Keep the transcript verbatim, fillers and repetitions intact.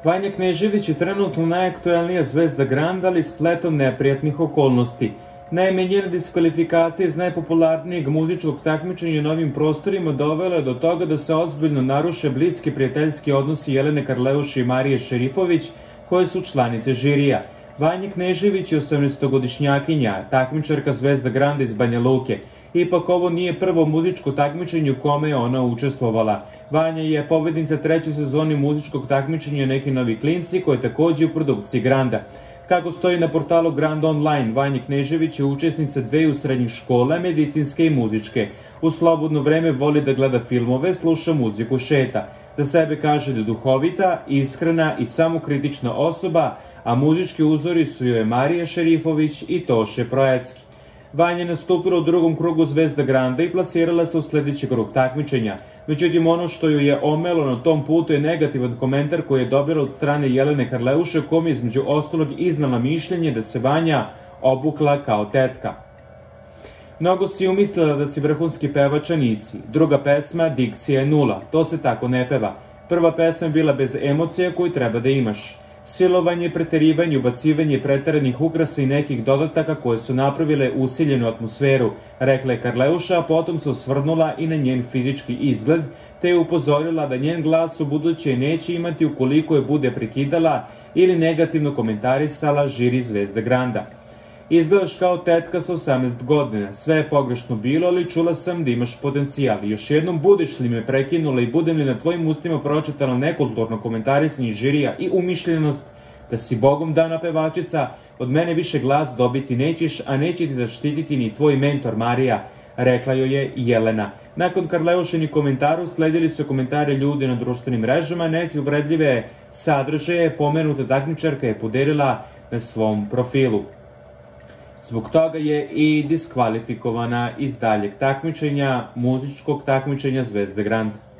Vanja Knežević je trenutno najaktuelnija zvezda Granda, ali spletom neprijatnih okolnosti. Naime, njena diskvalifikacija iz najpopularnijeg muzičkog takmičenja na ovim prostorima dovela je do toga da se ozbiljno naruše bliski prijateljski odnosi Jelene Karleuše i Marije Šerifović, koje su članice žirija. Vanja Knežević je osamnaestogodišnjakinja, takmičarka zvezda Granda iz Banja Luke. Ipak ovo nije prvo muzičko takmičenje u kome je ona učestvovala. Vanja je pobednica treće sezoni muzičkog takmičenja Neki novi klinci, koje je takođe u produkciji Granda. Kako stoji na portalu Grand Online, Vanja Knežević je učesnica dveju srednjih škola, medicinske i muzičke. U slobodno vreme voli da gleda filmove, sluša muziku, šeta. Za sebe kaže da je duhovita, iskrena i samokritična osoba, a muzički uzori su joj Marija Šerifović i Toše Proeski. Vanja je nastupila u drugom krugu zvezda Granda i plasirala se u sledeći krug takmičenja. Međutim, ono što ju je omelo na tom putu je negativan komentar koji je dobila od strane Jelene Karleuše, kom je između ostalog iznala mišljenje da se Vanja obukla kao tetka. Mnogo si umislila da si vrhunski pevač, a nisi. Druga pesma, dikcija je nula. To se tako ne peva. Prva pesma je bila bez emocija koju treba da imaš. Silovanje, preterivanje, ubacivanje preteranih ukrasa i nekih dodataka koje su napravile usiljenu atmosferu, rekla je Karleuša, a potom se osvrnula i na njen fizički izgled, te je upozorila da njen glas u buduće neće imati ukoliko je bude prekidala ili negativno komentarisala žiri zvezde Granda. Izgledaš kao tetka sa osamnaest godina, sve je pogrešno bilo, ali čula sam da imaš potencijal. Još jednom budeš li me prekinula i budem li na tvojim ustima pročitala nekulturno komentarisanje žirija i umišljenost da si bogom dana pevačica, od mene više glas dobiti nećeš, a neće ti zaštititi ni tvoj mentor Marija, rekla joj je Jelena. Nakon Karleušinih komentara usledili su komentari ljudi na društvenim mrežama, neke uvredljive sadržaje pomenuta takmičarka je podelila na svom profilu. Zbog toga je i diskvalifikovana iz daljeg takmičenja, muzičkog takmičenja zvezde Granda.